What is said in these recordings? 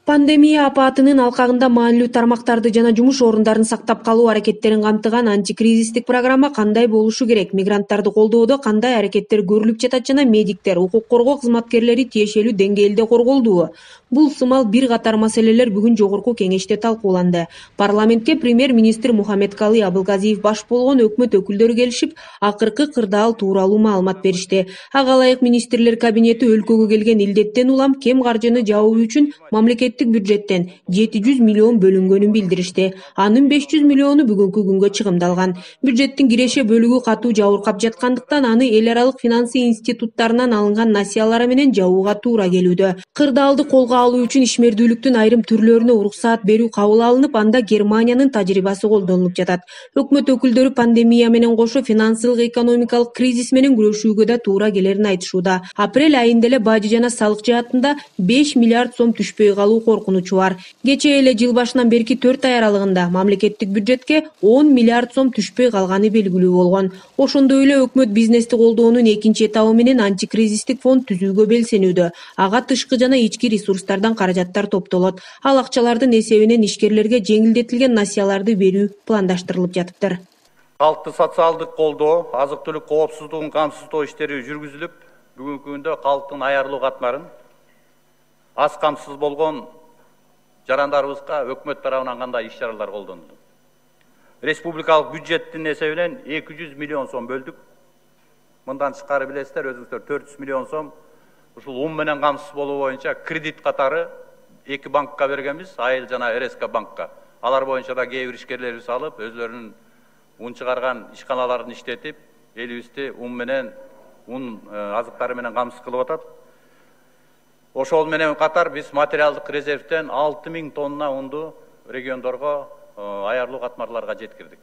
Пандемия апатынын алкагында маанилүү тармактарды жана жумуш орундарын сактап калуу аракеттерин камтыган антикризистик программа кандай болушу керек? Мигранттарды колдоодо кандай аракеттер көрүлүп жатат жана медиктер, укук коргоо кызматкерлери тиешелүү деңгээлде корголдубу? Бул сымал бир катар маселелер бүгүн жогорку кеңеште талкууланды. Парламентке премьер-министр Мухаммедкалый Абылгазиев баш болгон өкмөт өкүлдөрү келишип, акыркы кырдаал тууралуу маалымат беришти. Ага ылайык министрлер кабинети өлкөгө келген илдеттен улам кем каржыны жабуу үчүн мамлекеттик бюджеттен 700 миллион бөлүнгөнүн билдиришти. Анын 500 миллиону бүгүнкү күнгө чыгымдалган. Бюджеттин киреше бөлүгү катуу жабыркап жаткандыктан аны эл аралык финансы институттарынан алынган насыялар менен жабууга туура келүүдө. Кырдаалды колго алуу үчүн ишмердүүлүктүн айрым түрлөрүнө уруксаат берүү кабыл алынып, анда Германиянын тажрыйбасы колдонулуп жатат. Өкмөт өкүлдөрү пандемия менен кошо финансылык экономикалык кризис менен күрөшүүгө да туура келерин айтышууда. Апрель айында эле бажы жана салык жаатында 5 миллиард сом түшпөй калуу коркунучу бар. Кечээ эле жыл башынан берки 4 ай аралыгында мамлекеттик бюджетке 10 миллиард сом түшпөй калганы белгилүү болгон. Ошондой эле өкмөт бизнести колдоонун экинчи этабы менен антикризистик фонд түзүүгө белсенүүдө. Ага тышкы жана ички ресурстардан каражаттар топтолот. Ал акчалардын эсебинен ишкерлерге жеңилдетилген насыяларды берүү пландаштырылып жатыптыр. Калкты социалдык колдоо, азык-түлүк коопсуздугун камсыздоо иштери жүргүзүлүп, бүгүнкү күндө калктын аярлуу катмарын аз камсыз болгон жарандарыбызга өкмөт тарабынан кандай иш-чаралар колдонулду. Республикалык бюджеттин эсебинен 200 миллион сом бөлдүк. Мындан тышкары билесиздер, өзүңүздөр 400 миллион сом ушул ун менен камсыз болуу боюнча кредит катары 2 банкка бергенбиз, Айыл жана РСК банкка. Алар боюнча да кээ бир ишкерлерибиз алып, өзлөрүнүн ун чыгарган ишканаларын иштетип, элибизди ун менен азыктары менен камсыз кылып атат. Ошол менен катар биз материалдык резервден 6000 тонна унду региондорго аярлуу катмарларга жеткирдик.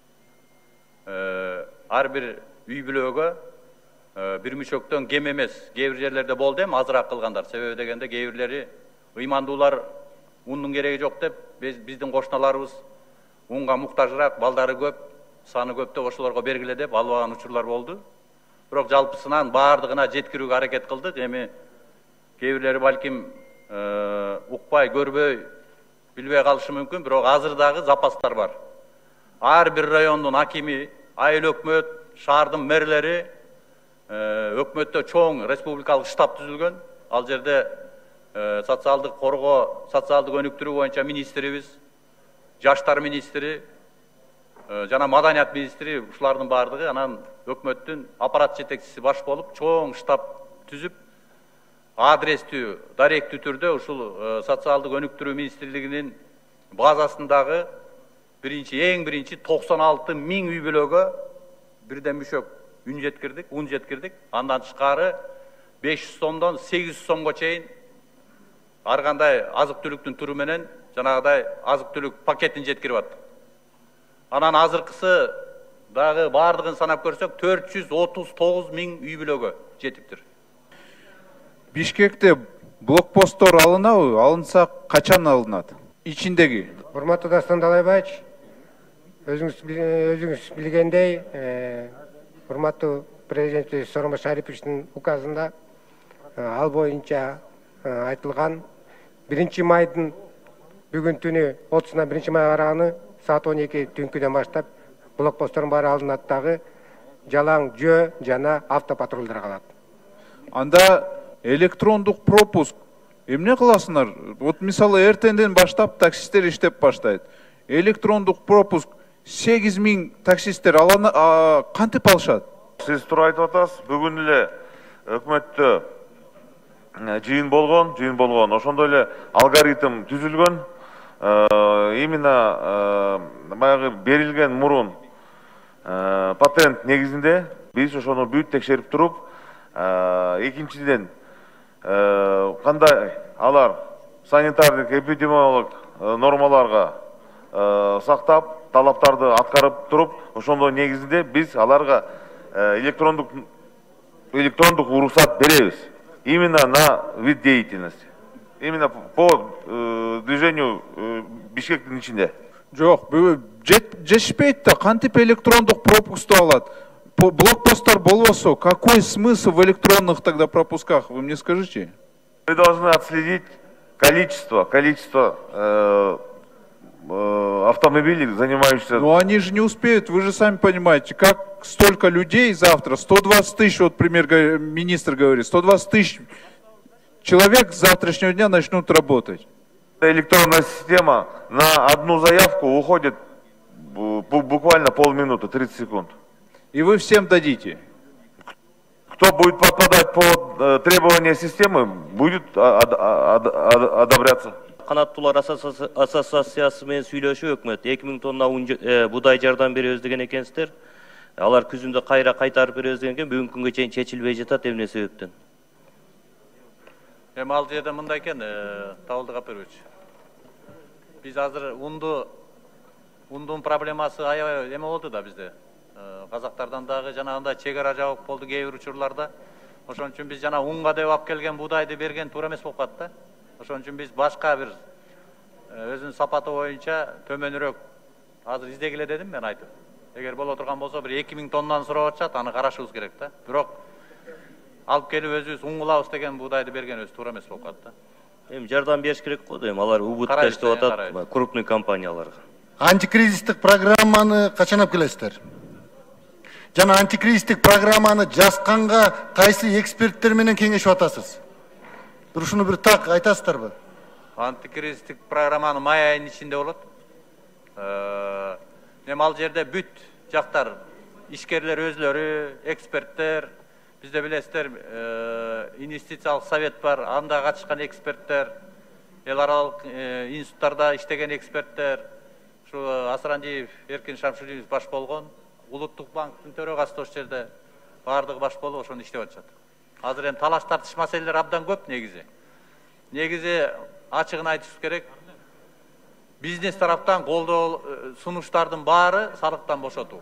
Ар бир үй бүлөгө бир мүчөктөн кем эмес. Кээ бир жерлерде болду эми азыраак кылгандар. Себеби дегенде кээ бирлери ыймандуулар ундун кереги жок деп, биздин кошуналарыбыз унга муктажыраак, балдары көп, саны көп деп ошолорго бергиле деп албаган учурлар болду. Бирок жалпысынан баардыгына жеткирүүгө аракет кылдык. Эми кээ бирлери балким укпай, көрбөй, билбей калышы мүмкүн, бирок азыр дагы запастар бар. Ар бир райондун акими, айыл өкмөт, шаардын мэрлери, өкмөттө чоң республикалык штаб түзүлгөн. Ал жерде социалдык коргоо, социалдык өнүктүрүү боюнча министрибиз, жаштар министри жана маданият министри, ушулардын баардыгы анан өкмөттүн аппарат жетекчиси баш болуп, чоң штаб түзүп, адрестүү, даректүү түрдө ушул социалдык өнүктүрүү министрлигинин базасындагы эң биринчи 96 миң үй бүлөгө бирден мүчөк ун жеткирдик. Андан тышкары 500 сомдон 800 сомго чейин ар кандай азык-түлүктүн түрү менен жанагыдай азык-түлүк пакетин жеткирип аттык. Анан азыркысы дагы баардыгын санап көрсөк 439 миң үй бүлөгө жетиптир. Бишкекте блокпосттор алынабы? Алынса качан алынат? Ичиндеги. Урматтуу Дастан Далайбаевич, өзүңүз билгендей, урматтуу президент Сооронбай Шариповичтин указында ал боюнча айтылган 1 майдын бүгүн түнү 30-нан 1 майга караганы саат 12 түнкүдөн баштап блокпосттордун баары алынат дагы, жалаң жөө жана автопатрулдар калат. Анда электрондук пропуск эмне кыласыңар? Вот мисалы эртеңден баштап таксисттер иштеп баштайт. Электрондук пропуск 8000 таксисттер кантип алышат? Сиз туура айтып атасыз. Бүгүн эле өкмөттө жыйын болгон. Ошондой эле алгоритм түзүлгөн. Именно баягы берилген мурун патент негизинде биз ошону бүт текшерип туруп, экинчиден кандай алар санитардык эпидемиологик нормаларга сактап, талаптарды аткарып туруп, ошондой негизинде биз аларга электрондук уруксат беребиз. Именно на вид деятельности. Именно по движению Бишкектин ичинде. Жок, жетишпейт да, кантип электрондук пропускту алат? Блокпосттар болбосо, какой смысл в электронных тогда пропусках? Вы мне скажите. Мы должны отследить количество автомобилей, занимающихся... Но они же не успеют, вы же сами понимаете, как столько людей завтра, 120 тысяч, вот премьер-министр говорит, 120 тысяч человек с завтрашнего дня начнут работать. Электронная система на одну заявку уходит буквально полминуты, 30 секунд. И вы всем дадите. Кто будет подпадать под требования системы, будет одобряться. Канаттуулар ассоциациясы менен сүйлөшүп өкмөт 2000 тонна будай жардам беребиз деген экенсиздер. Алар күзүндө кайра кайтарып беребиз деген экен, бүгүнкү күнгө чейин чечилбей жатат, эмне себептен? Эми ал жерде мындай экен, Табылдык Апарович. Биз азыр ундун проблемасы аябай эме болду да бизде. Казактардан дагы жанагындай чек ара жабык болду кээ бир учурларда. Ошон үчүн биз жана унга деп алып келген будайды берген туура эмес болуп калат да. Ошон үчүн биз башка бир өзүнүн сапаты боюнча төмөнүрөөк азыр издегиле дедим мен айтып. Эгер боло турган болсо бир 2000 тоннаны сурап атышат, аны карашыбыз керек да. Бирок алып келип өзүбүз уңгулабыз деген будайды берген өзү туура эмес болуп калат да. Эми жардам бериш керек го, эми алар убутта иштеп атат, крупный компанияларга. Антикризистик программаны качан алып келесиздер? Жана антикризистик программаны жазганга кайсы эксперттер менен кеңешип атасыз? Ушуну бир так айтасыздарбы? Антикризистик программаны май айынын ичинде болот. Эми ал жерде бүт жактар, ишкерлер өзлөрү, эксперттер, бизде билесиздер, инвестициялык совет бар, анда катышкан эксперттер, эл аралык институттарда иштеген эксперттер, ушу Асырандиев Эркин Шамшилиев баш болгон, Улуттук банктын төрагасы ошол жерде баардыгы баш болуп ошону иштеп атышат. Азыр эми талаш тартыш маселелер абдан көп негизи. Негизи ачыгын айтышыбыз керек. Бизнес тараптан колдоо сунуштардын баары салыктан бошотуу.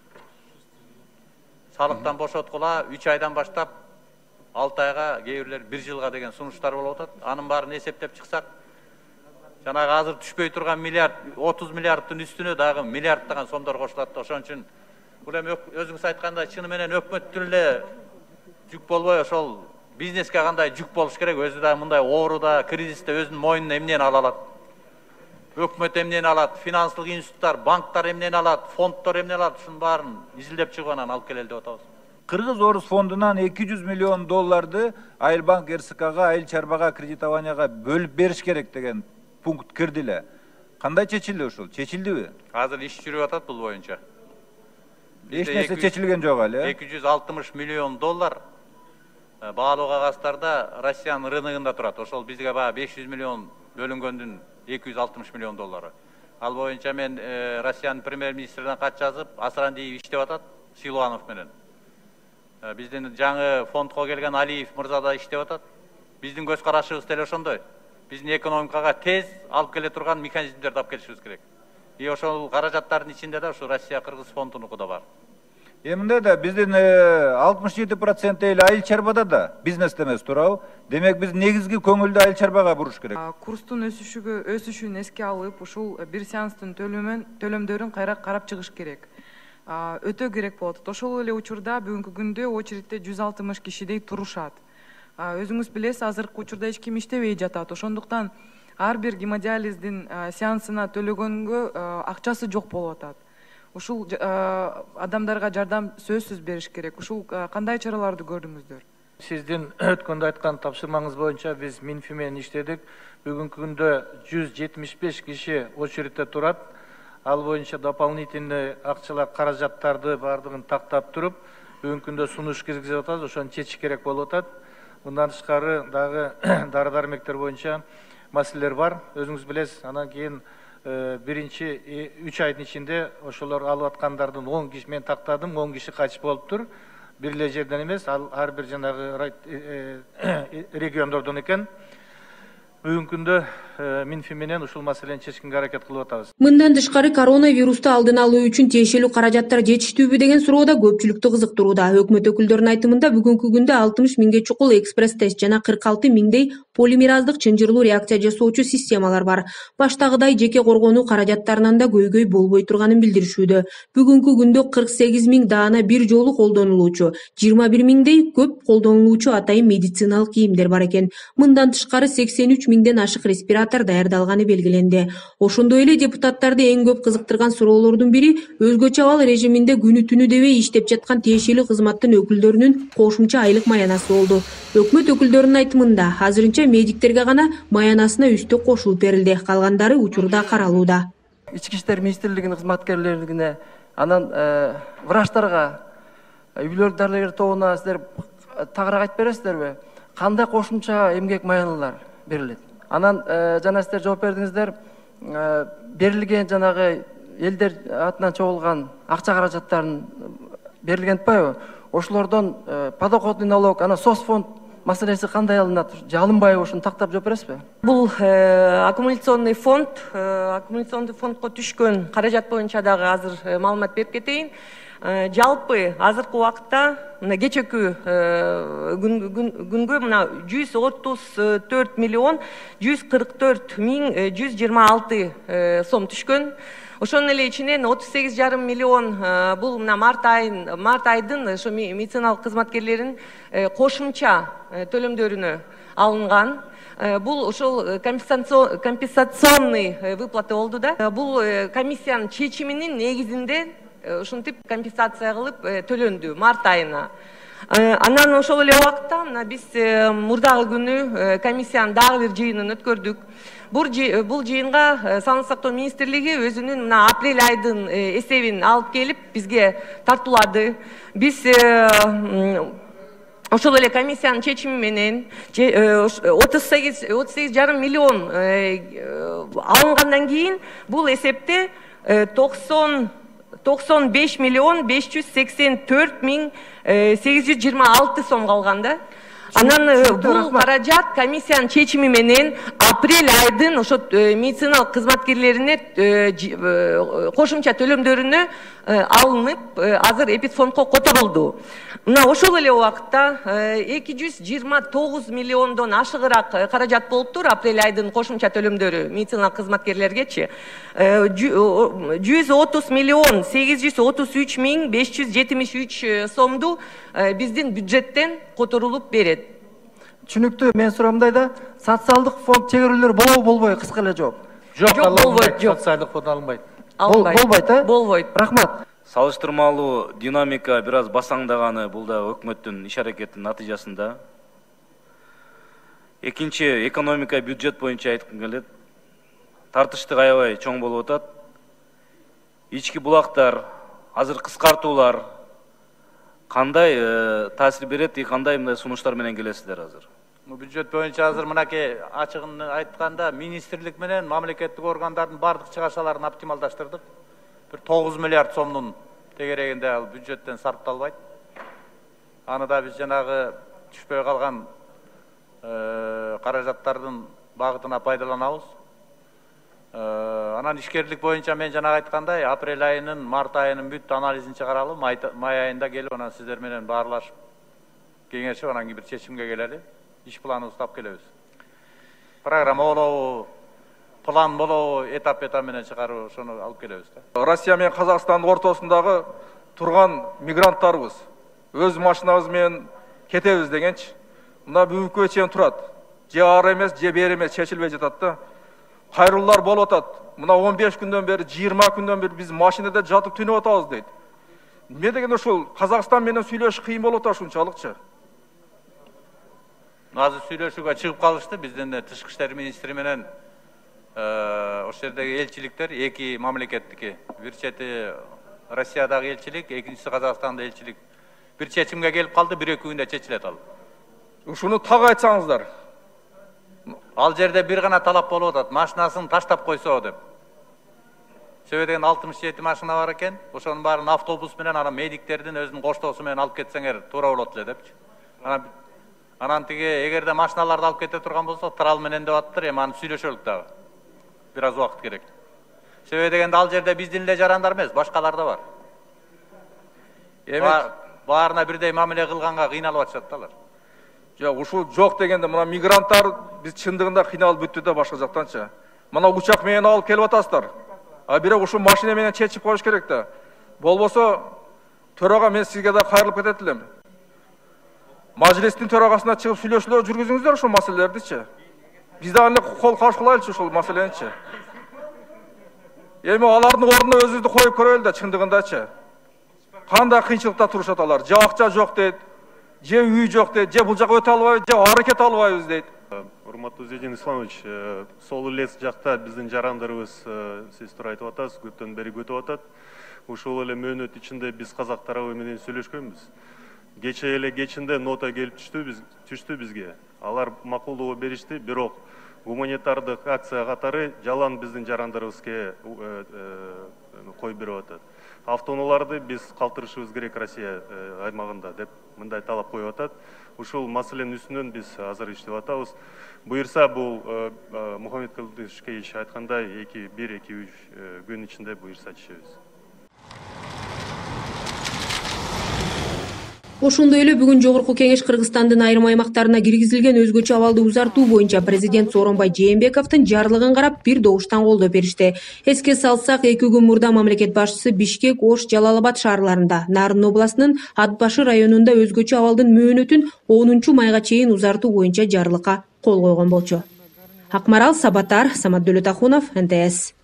Салыктан бошоткула 3 айдан баштап 6 айга, кээ бирлер 1 жылга деген сунуштар болуп атат. Анын баарын эсептеп чыксак, жанагы азыр түшпөй турган миллиард, 30 миллиардтын үстүнө дагы миллиарддаган сомдор кошулат. Ошон үчүн бул эми өзүңүз айткандай чыны менен өкмөттүн эле жүк болбой, ошол бизнеске кандай жүк болуш керек, өзү да мындай ооруда, кризисте өзүнүн мойнуна эмнени ала алат? Өкмөт эмнени алат? Финансылык институттар, банктар эмнени алат? Фонддор эмнени алат? Ушунун баарын изилдеп чыгып анан алып келели деп атабыз. Кыргыз-Орус фондунан 200 миллион долларды Айылбанк РСКга, Айыл чарбага кредитованияга бөлүп бериш керек деген пункт кирди эле. Кандай чечилди ушул? Чечилдиби? Азыр иш жүрүп атат бул боюнча. Эч нерсе чечилген жок эле. 260 миллион доллар баалуу кагаздарда Россиянын рыногунда турат. Ошол бизге баа 500 миллион бөлүнгөндүн 260 миллион доллары. Ал боюнча мен Россиянын премьер-министрине кат жазып, Асырандиев иштеп атат, Силуанов менен. Биздин жаңы фондко келген Алиев мырза да иштеп атат. Биздин көз карашыбыз деле ошондой. Биздин экономикага тез алып келе турган механизмдерди алып келишибиз керек. И ошол каражаттардын ичинде да ушу Россия-Кыргыз фондунуку да бар. Эмне да биздин 67% эл айыл чарбада да бизнесте эмес туурабы? Демек биз негизги көңүлдү айыл чарбага буруш керек. Курстун өсүшүн эске алып, ушул бир сеанстын төлөмдөрүн кайра карап чыгыш керек. Өтө керек болот. Ошол эле учурда бүгүнкү күндө очередте 160 кишидей турушат. Өзүңүз билесиз, азыркы учурда эч ким иштебей жатат. Ошондуктан ар бир гемодиализдин сеансына төлөгөнгө акчасы жок болуп атат. Ушул адамдарга жардам сөзсүз бериш керек. Ушул кандай чараларды көрдүңүздөр? Сиздин өткөндө айткан тапшырмаңыз боюнча биз Минфи менен иштедик. Бүгүнкү күндө 175 киши очередте турат. Ал боюнча дополнительный акчалар, каражаттарды бардыгын тактап туруп, бүгүнкү күндө сунуш киргизип атабыз, ошону чечиш керек болуп атат. Мындан тышкары дагы дары-дармектер боюнча маселелер бар. Өзүңүз билесиз, анан кийин биринчи 3 айдын ичинде ошолор алып аткандардын 10 киши мен тактадым, 10 киши кайтыш болуптур. Бир эле жерден эмес, ал ар бир жанагы региондордон экен. Бүгүнкү күндө Минфин менен ушул маселени чечкенге аракет кылып атабыз. Мындан тышкары коронавирусту алдын алуу үчүн тиешелүү каражаттар жетиштүүбү деген суроо да көпчүлүктү кызыктырууда. Өкмөт өкүлдөрүнүн айтымында бүгүнкү күндө 60 миңге чукул экспресс-тест жана 46 миңдей полимераздык чынжырлуу реакция жасоочу системалар бар. Баштагыдай жеке коргонуу каражаттарынан да көйгөй болбой турганын билдиришүүдө. Бүгүнкү күндө 48 миң даана бир жолу колдонулуучу, 21 миңдей көп колдонулуучу атайын медициналык кийимдер бар экен. Мындан тышкары 83 миңден ашык респиратор даярдалганы белгиленди. Ошондой эле депутаттарды эң көп кызыктырган суроолордун бири өзгөчө абал режиминде күнү түнү дебей иштеп жаткан тиешелүү кызматтын өкүлдөрүнүн кошумча айлык маянасы болду. Өкмөт өкүлдөрүнүн айтымында азырынча медиктерге гана маянасына үстөк кошулуп берилди, калгандары учурда каралууда. Ички иштер министрлигинин кызматкерлерине, анан врачтарга, үйлөр дарыгер тобуна силер тагыраак айтып бересиздерби? Кандай кошумча эмгек маянылар берилет? Анан жана силер жооп бердиңиздер, берилген жанагы элдер атынан чогулган акча каражаттарын берилген атпайбы? Ошолордон подоходный налог, анан соцфонд маселеси кандай алынат? Алынбайбы, ошону тактап жооп бересизби? Бул аккумуляционный фондко түшкөн каражат боюнча дагы азыр маалымат берип кетейин. Жалпы азыркы убакытта мына кечээкү күнгө мына 134 миллион 144 миң 126 сом түшкөн. Ошонун эле ичинен 38,5 миллион бул мына март айдын ошо медициналык кызматкерлеринин кошумча төлөмдөрүнө алынган. Бул ошол компенсационный выплата болду да. Бул комиссиянын чечиминин негизинде ушинтип компенсация кылып төлөндү март айына. Анан ошол эле убакытта мына биз мурдагы күнү комиссиянын дагы бир жыйынын өткөрдүк. Бул жыйынга Саламат сактоо министрлиги өзүнүн мына апрель айдын эсебин алып келип бизге тартуулады. Биз ошол эле комиссиянын чечими менен 38,5 миллион алынгандан кийин бул эсепте 95 миллион 584 миң 826 сом калган да. Анан бул каражат комиссиянын чечими менен апрель айдын ошо медициналык кызматкерлерине кошумча төлөмдөрүнө алынып, азыр эпидфондко которулду. Мына ошол эле убакытта 229 миллиондон ашыгыраак каражат болуптур апрель айдын кошумча төлөмдөрү медициналык кызматкерлергечи. 130 миллион 833 миң 573 сомду биздин бюджеттен которулуп берет. Түшүнүктүү, мен сурамдай да, социалдык фонд чегерүүлөр болобу болбойбу? Кыска эле жооп. Жок, болбойт. Социалдык фонд алынбайт. Болбойт, а? Болбойт. Рахмат. Салыштырмалуу динамика бир аз басаңдаганы бул да өкмөттүн иш аракетинин натыйжасында. Экинчи, экономика бюджет боюнча айткым келет. Тартыштык аябай чоң болуп атат. Ички булактар, азыр кыскартуулар кандай таасир берет, кандай мындай сунуштар менен келесиздер азыр? Бюджет боюнча азыр мынакей ачыгын айтканда министрлик менен мамлекеттик органдардын бардык чыгашаларын оптималдаштырдык. Bir 9 milyar сомдун тегерегинде ал бюджеттен сарпталбайт. Аны да биз жанагы түшпөй калган каражаттардын багытына пайдаланабыз. Анан ишкерлик боюнча мен жанагы айткандай апрель айынын, март айынын бүт анализин чыгаралы, май айында келип анан сиздер менен баарлашып кеңешип анан бир чечимге келели. Иш планыбызды уктап келебиз. Программа болобу, план болобу, этап менен чыгаруу ошону алып келебиз да. Россия менен Казакстандын ортосундагы турган мигранттарыбыз өз машинабыз менен кетебиз дегенчи. Мына бүгүнкүгө чейин турат. Же ары эмес, же бери эмес чечилбей жатат да. Кайрылуулар болуп атат. Мына 15 күндөн бери, 20 күндөн бери биз машинада жатып түнөп атабыз дейт. Эмне дегенде ушул Казакстан менен сүйлөшүш кыйын болуп атат ушунчалыкчы. Азыр сүйлөшүүгө чыгып калышты. Биздин тышкы иштер министри менен ошол жердеги элчиликтер, эки мамлекеттики, бир чети Россиядагы элчилик, экинчиси Казакстандагы элчилик бир чечимге келип калды, 1-2 күндө чечилет ал. Ушуну так айтсаңыздар. Ал жерде бир гана талап болуп атат, машинасын таштап койсо деп. Себебен 67 машина бар экен, ошонун баарын автобус менен ана медиктердин өзүнүн коштоосу менен алып кетсеңер туура болот эле депчи. Анан тиги эгерде машиналарды алып кете турган болсо, трал менен деп аттыр, эми аны сүйлөшөлүк дагы. Бир аз убакыт керек. Себеби дегенде ал жерде биздин эле жарандар эмес, башкалар да бар. Баарына бирдей мамиле кылганга кыйналып атышат да алар. Жок, ушул жок дегенде мына мигранттар биз чындыгында кыйналып бүттү да башка жактанчы. Мына учак менен алып келип атасыздар. А бирок ушул машина менен чечип коюш керек да. Болбосо төрага мен сизге да кайрылып кетет элем. Majlistин төрагасына чыгып сүйлөшүүлөр жүргүзүңүздөр ушул маселелердичи. Биз дагы кол каршылайлычы ушул маселеничи. Эми алардын ордуна өзүбүздү коюп көрөлү да чындыгындачы. Кандай кыйынчылыкта турушат алар? Же акча жок дейт, же үй жок дейт, же бул жака өтө албайбыз, же аракет албайбыз дейт. Урматтуу Зейдин Исламович, сол эле жакта биздин жарандарыбыз сиз туура айтып атасыз, көптөн бери күтүп атат. Ушул эле мөөнөт ичинде биз казак тарабы менен сүйлөшкөнбүз. Кече эле кечинде нота келип түштү бизге. Алар макулдоо беришти, бирок гуманитардык акция катары жалан биздин жарандарыбызга коюп берип атат. Автоунааларды биз калтырышыбыз керек Россия аймагында деп мындай талап коюп атат. Ушул маселенин үстүнөн биз азыр иштеп атабыз. Буюрса бул Мухаммед Кылдышевич айткандай 1-2-3 күн ичинде буюрса чечебиз. Ошондой эле бүгүн Жогорку Кеңеш Кыргызстандын айрым аймактарына киргизилген өзгөчө абалды узартуу боюнча президент Сооронбай Жээнбековдун жарлыгын карап бир добуштан колдоп беришти. Эске салсак, 2 күн мурда мамлекет башчысы Бишкек, Ош, Жалал-Абад шаарларында, Нарын областынын Ат Башы районунда өзгөчө абалдын мөөнөтүн 10 майга чейин узартуу боюнча жарлыкка кол койгон болчу. Акмарал Сабатар, Самат Дөлөтахунов, НТС.